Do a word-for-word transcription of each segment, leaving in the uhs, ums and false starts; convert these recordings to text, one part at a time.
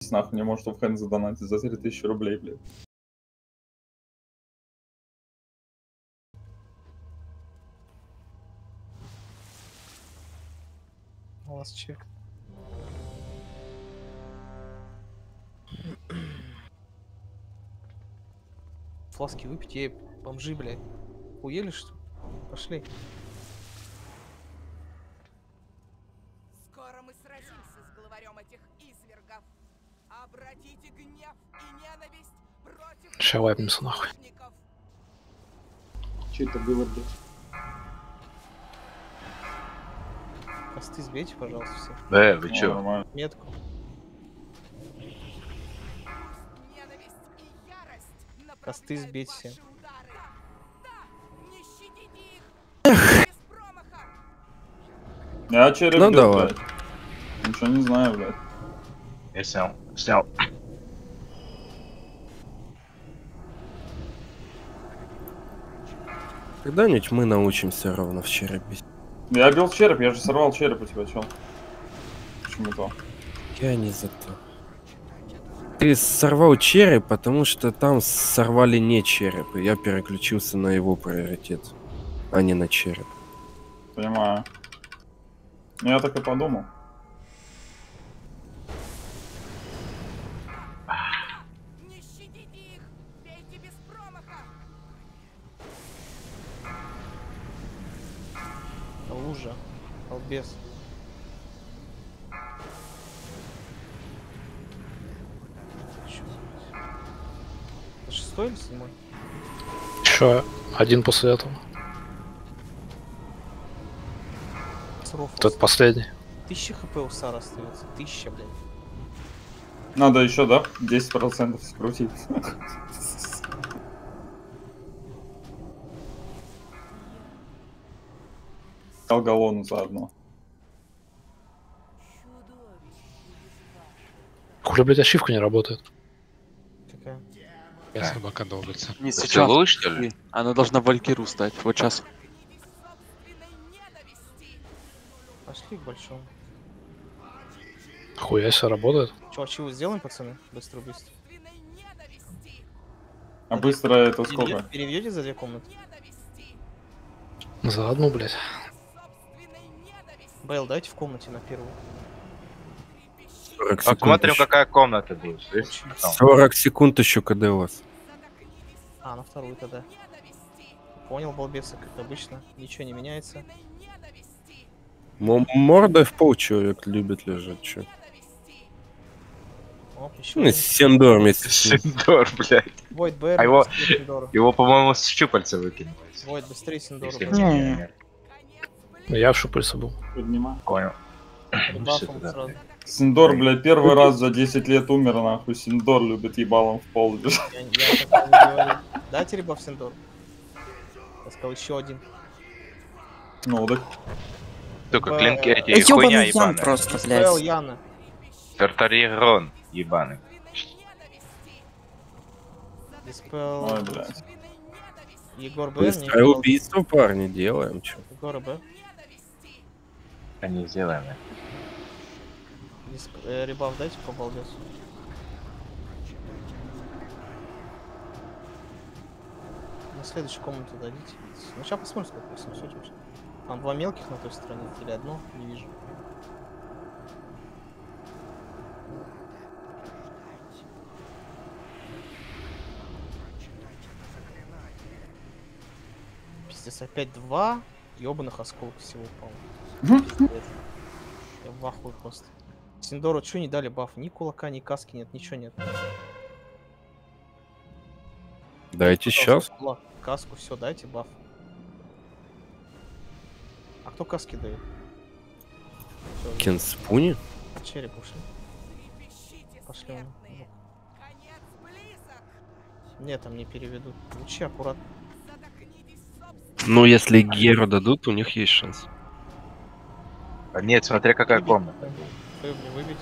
Нахуй не может в хэн задонатить за три тысячи рублей, блядь. У вас чек. Фласки выпить, ей, бомжи, блядь. Уели, что ли? Пошли. Скоро мы сразимся с главарем этих извергов. Обратите гнев и ненависть против Шавайпнемся нахуй. Че это было, блядь? Косты сбейте, пожалуйста, все. Да, вы Ну, чё? нормально. Метку. ненависть и ярость Косты направляют сбить ваши все. удары. Да, не щадите их. Без промаха. Я череп Ну бил, давай. блядь. Ничего не знаю, блядь. Я снял. Снял. Когда-нибудь мы научимся ровно в черепе. Я бил череп, я же сорвал череп у тебя, чел. Почему-то. Я не за то. Ты сорвал череп, потому что там сорвали не череп, и я переключился на его приоритет, а не на череп. Понимаю. Ну, я так и подумал. Не щадите их. Бейте без промаха. Лужа. Колбес. Чё, блядь? Это шестой или седьмой? Еще один после этого. Срофл. Тот последний. Тысяча хп у Сара остается. Тысяча, блядь. Надо еще, да? десять процентов скрутить. Алгалону заодно. Хули, блядь, ачивка не работает. Какая? Я собака долбится. Не сейчас. Целуешь, что ли? Она должна Валькиру стать. Вот сейчас. Пошли к большому. Хуя себе работает. Чё, чего сделаем, пацаны? Быстро быстро. А быстро это сколько? Переведете за две комнаты? За одну, блядь. Бейл, дайте в комнате на первую. сорок секунд Посмотрим, еще. какая комната будет. слышишь? Там. сорок секунд еще КД у вас. А, на вторую тогда. Понял, балбесы, как обычно. Ничего не меняется. М- Мордой в пол человек любит лежать, чё. Оп, еще Ну, Сендор вместе с ним. Синдор, блядь. Войд, Бэр, А его- быстрее Синдору. Его, по-моему, с щупальца выкинули. Войд, быстрее Синдору. Если блядь. не- не- Я в шупальце был. Поднимаю. Понял. Бафом сразу. Синдор, блядь, первый раз за десять лет умер, нахуй. Синдор любит ебалом в пол лежать. Я, я такого не говорю. Дайте ребаф Синдору. Я сказал еще один. Ну, так. Только Б- клинки эти, Ёбаный хуйня Ян ебаная. просто, Спел блядь. Яна. Тартарирон ебаный. Диспел. Ой, блядь. Егор Б. не Быстрое делал. убийство, парни, делаем, чё. Егор Б. А не сделаем. Дисп... э, ребаф дайте по балбесу. На следующую комнату дадите. Ну сейчас посмотрим, сколько восемьсот вообще. Там два мелких на той стороне или одно, не вижу. Пиздец, опять два ёбаных осколка всего упало. Я в ахуе просто. Синдору что не дали баф? Ни кулака, ни каски нет, ничего нет. Дайте сейчас. Кулак, каску, все, дайте баф. А кто каски дает? Всё, Кенспуни? череп ушли. Пошли он. Нет, там не переведут. Лучи аккуратно. Ну, если Геру дадут, у них есть шанс. А нет, смотри, какая Выбить. комната. Выбить, выбить.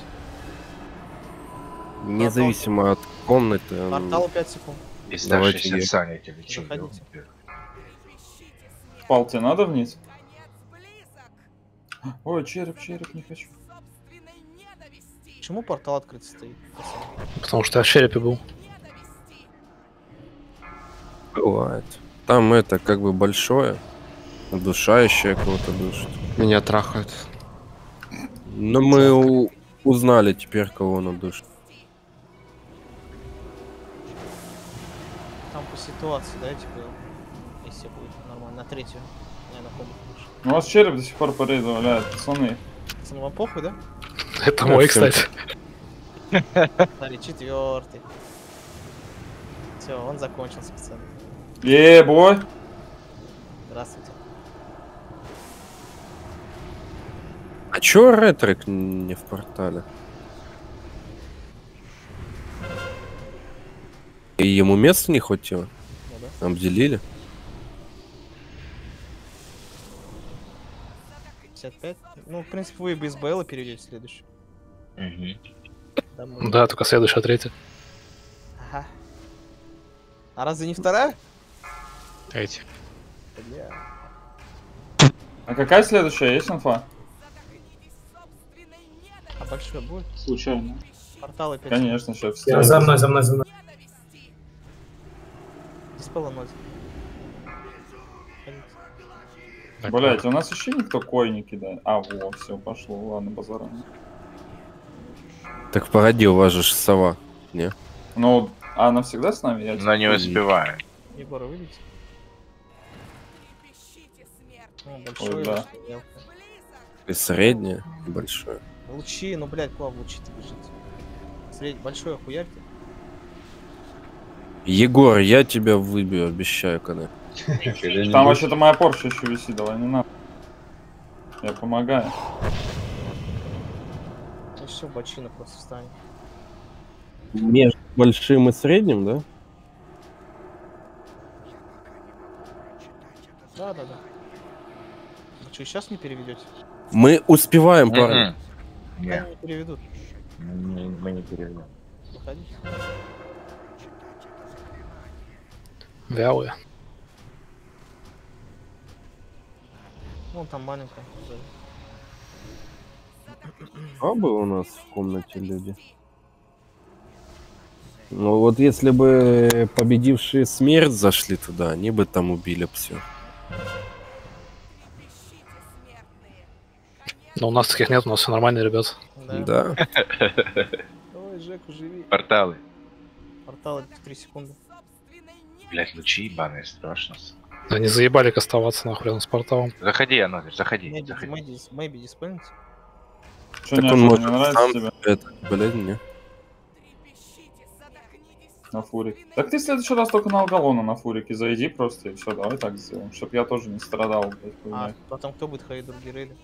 Независимо от комнаты. он- Портал пять секунд. Если Давайте даже я. если Саня тебе чё, Заходите. ёбаный. Пал, тебе надо вниз? Ой, череп, череп, не хочу. Почему портал открыт стоит? пацаны? Потому что я в черепе был. Бывает. Там это как бы большое, удушающее кого-то душит. Меня трахают. Но мы у- узнали теперь, кого она душит. Там по ситуации, да, типа, если будет нормально, на третью, наверное, комнату лучше. Ну, у вас череп до сих пор по рейду валяет, пацаны. Пацаны, вам похуй, да? Это Да, мой, всем кстати. Смотри, четвертый. Все, он закончился, пацаны. Ебой! Здравствуйте. А чё ретрик не в портале? И ему места не хватило? Ну да. Обделили? пятьдесят пять. Ну, в принципе, вы и без БЛ перейдете в следующий. Мгм. Да, мы- Да, только следующая, третья. Ага. А разве не вторая? Третий. Бля. А какая следующая? Есть инфа? А большой будет? Случайно. Портал опять. Конечно, сейчас. Я за мной, за мной, за мной. Диспела ноль. Так, Блять, у нас еще никто кой не кидает. А, во, все, пошло. Ладно, базаром. Так погоди, у вас же ж сова. Не? Ну, а она всегда с нами? Я Но не теперь- успеваю. Егора, видите? Ну, Ой, большой, да. большой, мелкий. И среднее, и большое. Лучи, ну, блядь, куда в лучи-то бежите? Средь... Большой охуярьте. Егор, я тебя выбью, обещаю, когда. Там вообще-то моя Порше еще висит, давай, не надо. Я помогаю. Ну все, бочина просто встанет. Между большим и средним, да? Да, да, да. Вы что, сейчас не переведете? Мы успеваем, парни. Мгм. Пока Не, не переведут. мы не- мы не переведем. Выходите. Вялые. Вон там маленькая. А бы у нас в комнате люди. Ну вот если бы победившие смерть зашли туда, они бы там убили все. Но у нас таких нет, у нас все нормально, ребят. Да. Да. Ой, Жеку, живи. Порталы. Порталы в три секунды. Блять, лучи ебаные, страшно. Да не заебали оставаться нахуй рядом с порталом. Заходи, Анатолий, заходи. Мэйби, заходи. мэйби, мэйби диспельните. Что, Так не, он не может нравится сам тебе это, блядь, не. на фурик? Так ты в следующий раз только на Алгалона на фурике зайди просто и все, давай так сделаем, чтоб я тоже не страдал, блядь, А хуйней. потом кто будет ходить другие рейды?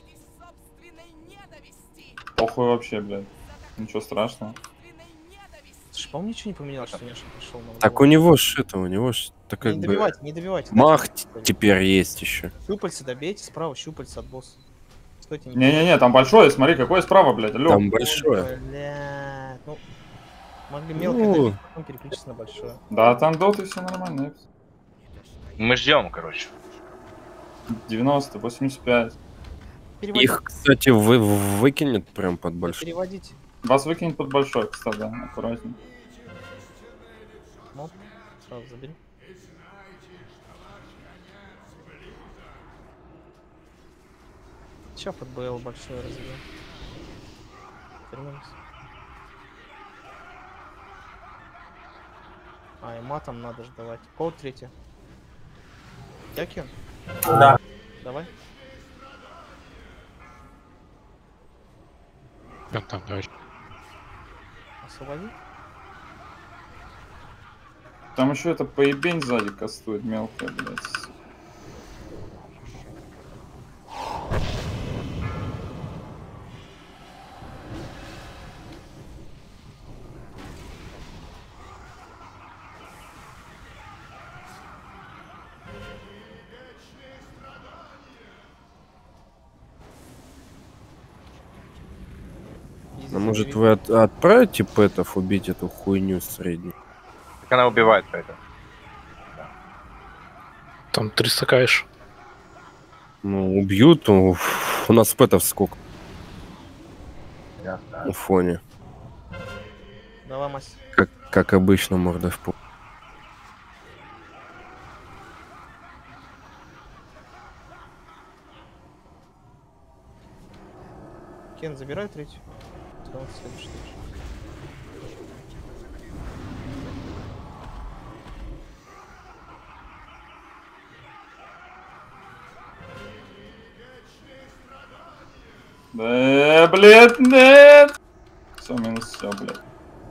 Похуй вообще, блядь. Ничего страшного. Слушай, по-моему, ничего не поменялось, что Неша пришел на Так у него ж это, у него ж это как Не бы... добивайте, не добивайте. Мах дайте т- мне теперь есть еще. Щупальца добейте, справа щупальца от босса. Стойте, не Не-не-не, там большое, смотри, какое справа, блядь, алло. Там большое. Бля, ну, могли мелкое Ну. добить, потом переключиться на большое. Да, там доты все нормально. Мы ждем, короче. девяносто, восемьдесят пять. Переводите, Их, кстати, вы выкинет прям под большой. переводите. Вас выкинет под большой, кстати, да, аккуратнее. Моп, сразу забери. Сейчас под БЛ большой разберем. Вернулись. А, и матом надо же давать. Код третий. Якин? Да. Давай. Прям там, давай. Освободи. Там еще это поебень сзади кастует мелкая, блядь. Изи А может забери. вы от- отправите пэтов убить эту хуйню среднюю? Так она убивает поэтому. Там триста каиш. Ну, убьют, ну, у нас пэтов сколько Я знаю. на фоне. Давай, мастер. Как, как обычно, мордой в пол. Кен, забирай третью. Потом следующий тоже. Да, блядь, нет! Все, минус все, блядь.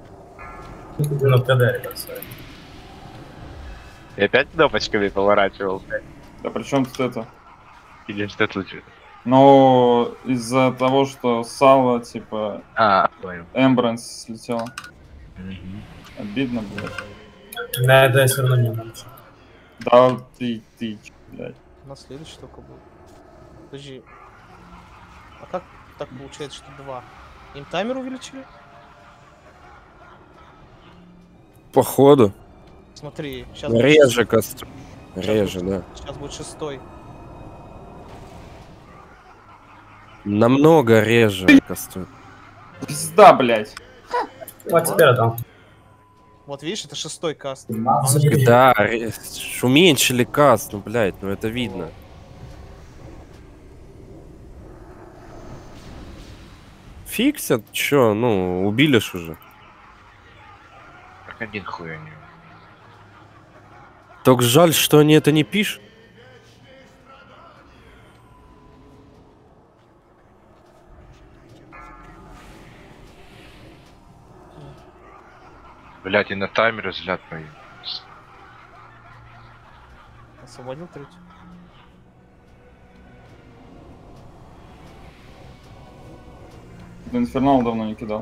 И опять кнопочками поворачивал. Да при чем тут это? Или что случилось? Ну, из-за того, что сало, типа, А, понял. Эмбранс слетела. Мгм. Обидно, блядь. Да, да, все равно не лучше. Да, ты, ты, чё, блядь. На следующий только будет. Подожди. А как так получается, что два? Им таймер увеличили? Походу. Смотри, сейчас Реже костр. Реже, да. Сейчас будет шестой. Намного реже костр. Пизда, блядь. Вот теперь там. Вот видишь, это шестой каст. Да, ре- уменьшили каст, ну, блядь, ну это видно. Фиксят, чё, ну, убили ж уже. Как один хуй они. Только жаль, что они это не пишут. Блять, и на таймере взгляд мои. Освободил третью. Инфернал давно не кидал.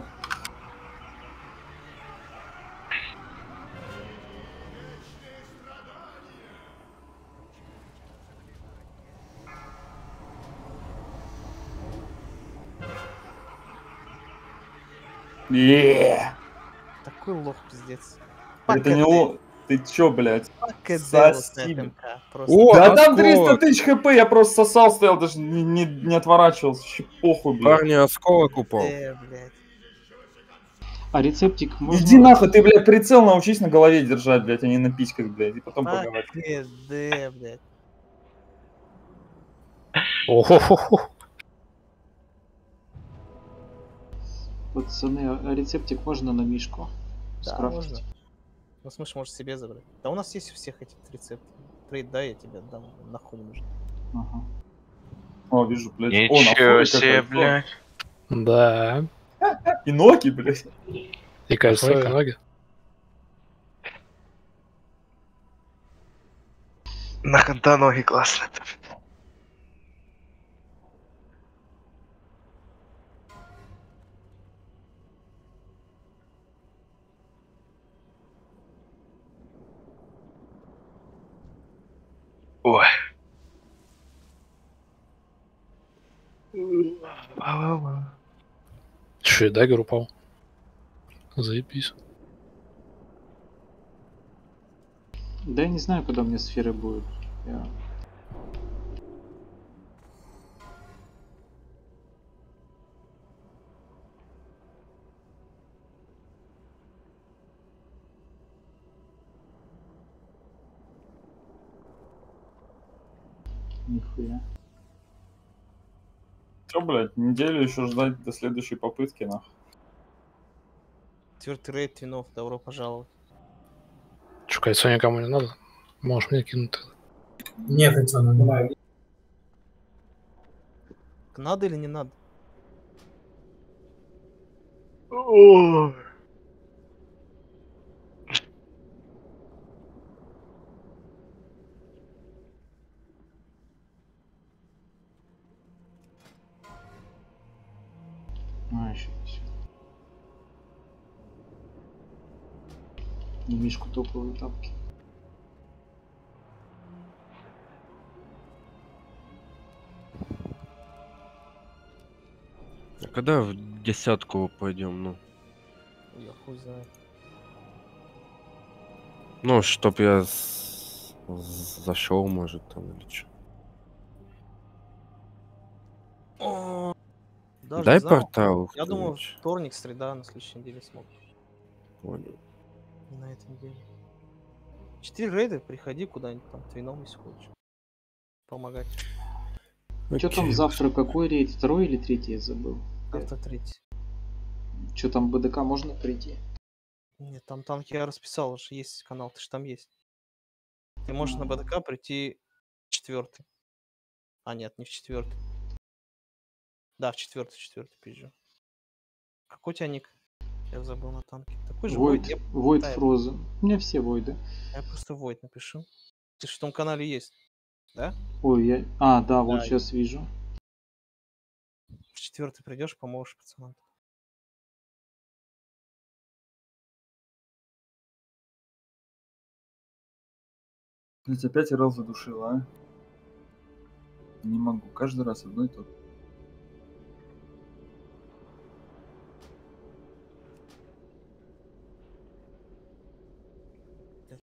Еее. Такой лох, пиздец. Это не ло... Ты чё, блядь? Спасибо. О, Да там осколок. триста тысяч хп, я просто сосал, стоял, даже не, не, не отворачивался. Вообще похуй, блядь. Парни, осколок упал. блядь. А рецептик можно... Иди нахуй, ты, блядь, прицел научись на голове держать, блядь, а не на письках, блядь, и потом поговорить. Д, блядь. Охо-хо-хо. Пацаны, а рецептик можно на мишку Да, скрафтить? можно. Ну, в смысле, можешь себе забрать. Да у нас есть у всех этих рецептов. Трейд, дай, я тебе отдам. Нахуй не нужно. Ага. О, вижу, блядь. О, Ничего нахуй, себе, какой блядь. Да. фон. И ноги, блядь. И кольцо, и ноги. На ханта ноги классно. Ой. Че, и дагер упал. Заебись. Да я не знаю, когда у меня сферы будут. Я... Нихуя. Чё, блядь, неделю еще ждать до следующей попытки, нахуй. Четвертый рейд твинов, добро пожаловать. Че, кольцо никому не надо? Можешь мне кинуть тогда. Нет, это не Надо или не надо? А, еще всё. На мишку топовые тапки. А когда в десятку пойдем, ну? Я хуй знаю. Ну, чтоб я с- с- зашел, может, там или что. О, даже Дай не знал. портал. Я думаю, кто-нибудь. вторник, среда, на следующей неделе смог. Понял. Не на этой неделе. Четыре рейда, приходи куда-нибудь там, твином, если хочешь. Помогать. Что там Окей. завтра, какой рейд? Второй или третий, я забыл. Завтра третий. Что там, БДК можно прийти? Нет, там танки я расписал, уже есть канал, ты же там есть. Ты можешь на БДК прийти в четвертый. А, нет, не в четвертый. Да, в четвертый, четвертый пизжу. Какой у тебя ник? Я забыл на танке. Такой же Void, Void. Я, Void да, я- Frozen. У меня все Void. я просто Void напишу. Ты же в том канале есть, да? Ой, я... А, да, вот Да, сейчас вижу. В четвертый придешь, поможешь пацанам. Блять, опять Ирал задушила, а? Не могу, каждый раз одно и то же.